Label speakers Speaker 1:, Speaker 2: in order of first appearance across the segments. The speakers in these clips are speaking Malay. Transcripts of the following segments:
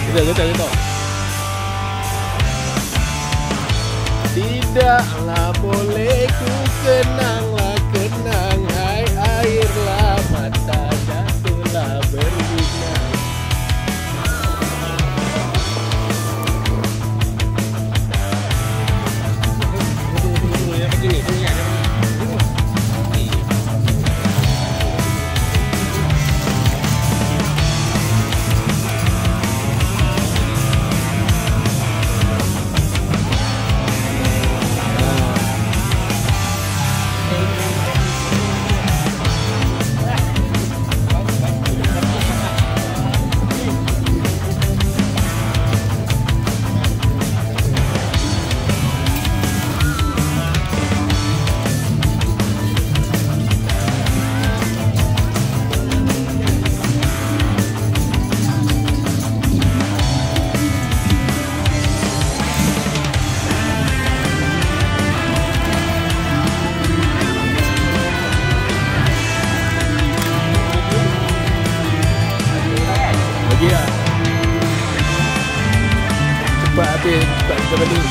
Speaker 1: Kita. Tidaklah boleh ku kenanglah kenang, hai airlah mata jatuhlah berbunga. Cepat habis, cepat kita balik.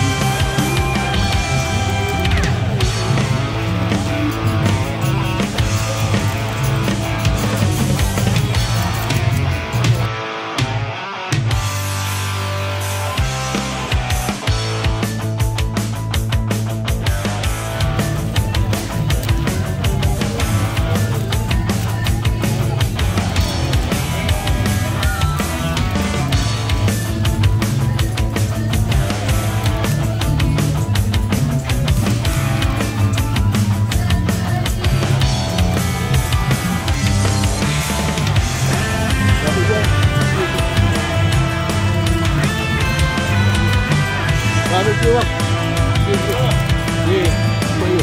Speaker 1: Ambil tu bang. Ni, bayu.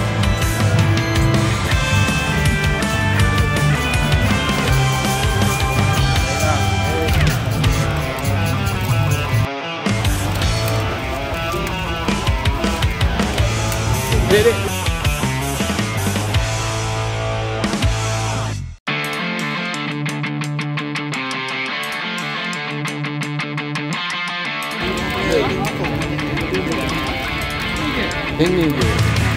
Speaker 1: Dek. Ini je.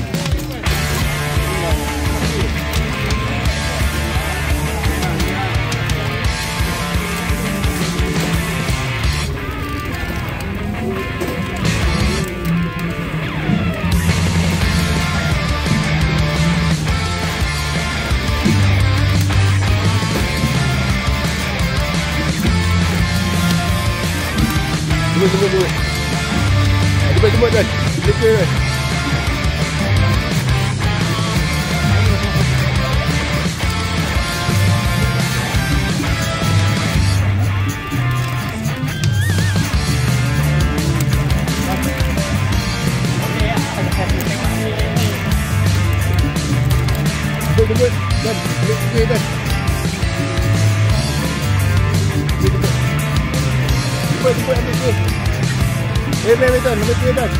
Speaker 1: Tunggu. Jemput dah. Lekar dah. Jemput. Dan lekar dah. Jemput ambil ni. Betul, ambil dah.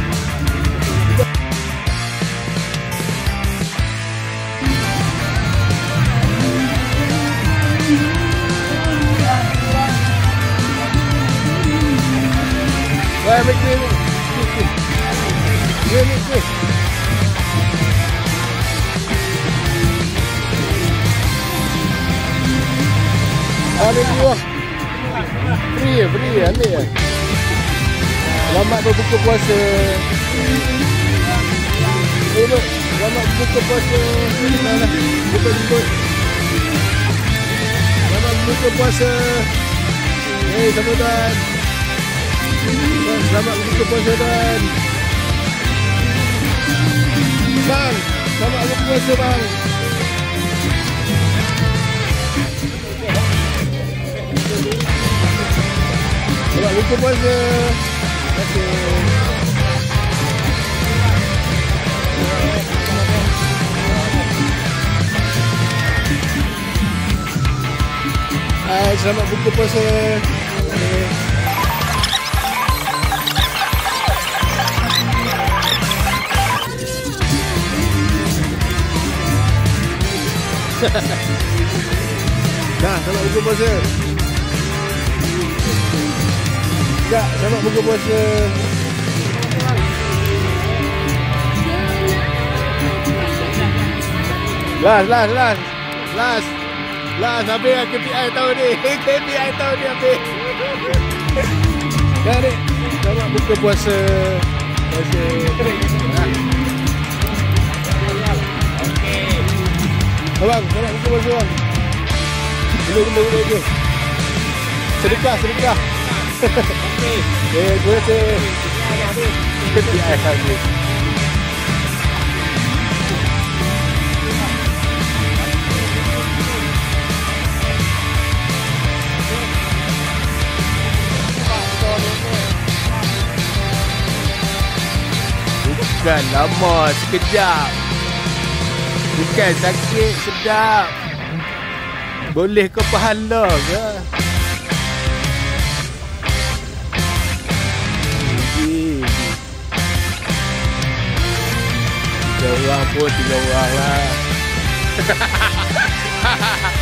Speaker 1: Ambil ni. Ni. Ambil dua. Free, ambil ya. Selamat berbuka puasa. Selamat berbuka puasa. Jemput. Selamat berbuka puasa. Sambutan. Selamat berbuka puasa Dan. Bang, selamat berbuka puasa bang. Selamat berbuka puasa. Terima kasih. Selamat berbuka puasa. Dah, selamat berbuka puasa. Kak, selamat buka puasa. Last habis lah KPI tahun ni. KPI tahun ni habis. Dah ni, selamat buka puasa. Abang, selamat buka puasa bang. Dulu. Sedekah. Okey. Terima kasih. KPI habis. Bukan lama, sekejap. Bukan sakit, sedap. Boleh ke pahala ke? Tiga orang pun 3 orang lah.